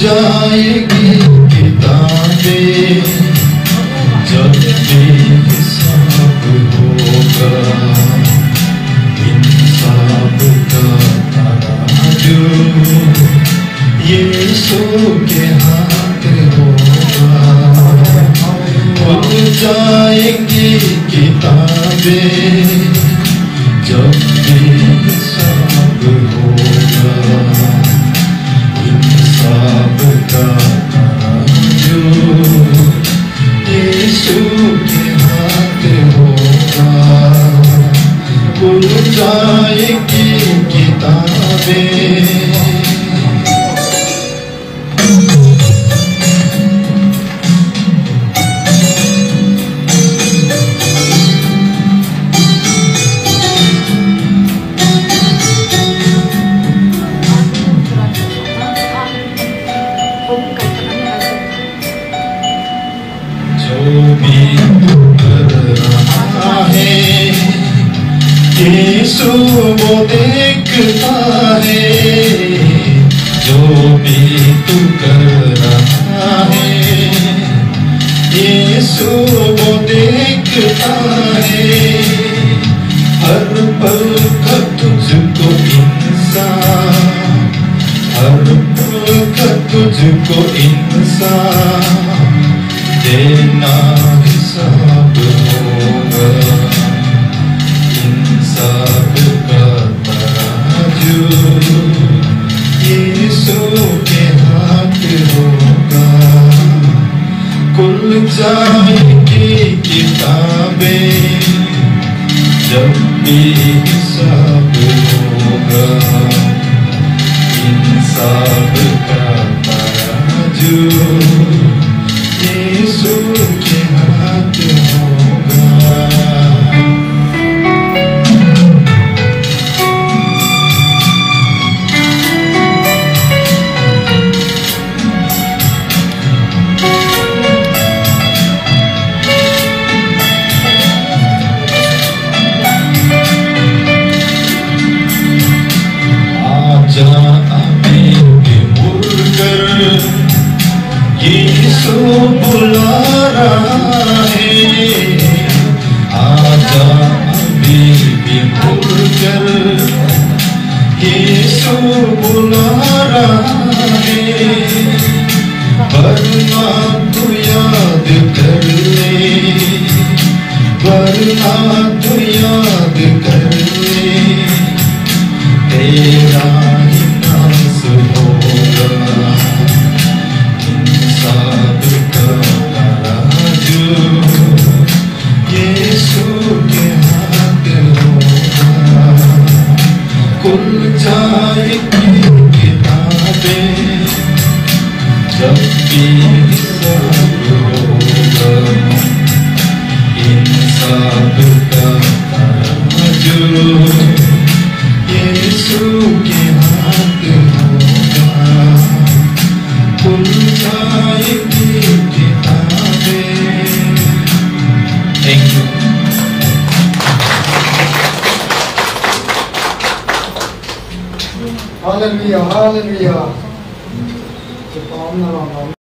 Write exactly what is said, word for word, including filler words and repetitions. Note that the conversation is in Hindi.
जाएगी किताबें जब बेहिसाब होगा इंसाफ का तराजू यीशु के हाथ होगा। खुल जाएंगी किताबें जब बेहिसाब होगा इंसाफ का तराजू यीशु के हाथ होगा। खुल जाएगी किताबें। जो भी कर रहा है यीशु वो देखता है। जो भी तू कर रहा है यीशु वो देखता है। हर पल का तुझको इंसान हर पल का तुझको इंसान देना हिसाब होगा। इंसाफ का तराजू यीशु के हाथ होगा। खुल जाएगी किताबें जब भी हिसाब होगा। इंसाफ का तराजू यीशु के हाथ होगा। आजा अभी भी मुड़कर यीशु बुला रहा है। आजा अभी भी मुड़कर यीशु बुला रहा है। वरना तू याद कर ले वरना तू याद कर ले तेरा ही नाश होगा। इंसाफ का तराजू यीशु के हाथ होगा। खुल जाएगी किताबें जब भी हिसाब होगा। इंसाफ का तराजू यीशु के हाथ होगा। खुल जाएगी किताबें। Thank you. Hallelujah hallelujah.